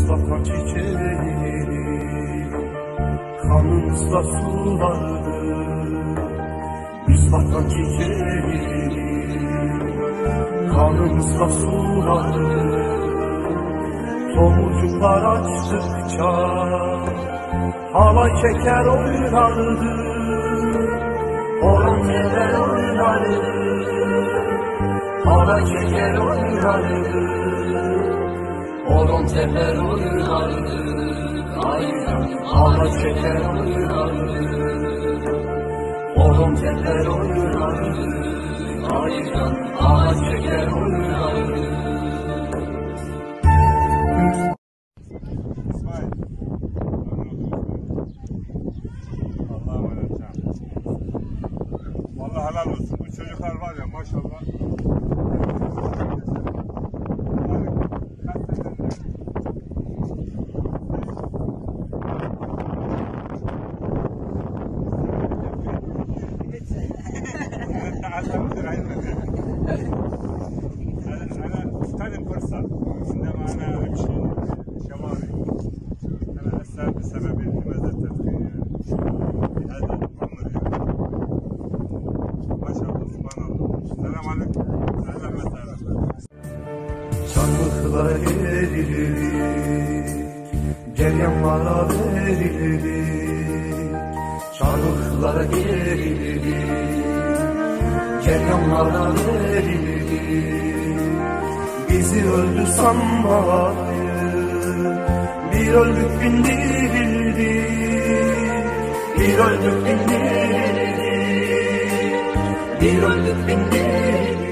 vatan çiçeği, kanımızda sulardı. Biz vatan çiçeği, kanımızda sulardı. Tomurcuklar açtıkça halay çeker oynardı. Horon teper oynardı, halay çeker oynardı. Horon teper oynardı, aynen halay çeker oynardı. Horon teper oynardı, aynen halay çeker oynardı. Vallahi helal olsun. Bu çocuklar var ya maşallah. تاني فرصة إنما أنا أمشي شوارع أنا أسأل بسبب لماذا التدخين في هذا الأمر يعني ما شاء الله سبحان الله. السلام عليكم. أهلا وسهلا. Çarmıhlara gerilir, geryanlara verilir. Çarmıhlara gerilir, geryanlara verilir. Bizi öldü sanmayın, bir öldük bin dirildik. Bir öldük bin dirildik, bir öldük bin dirildik.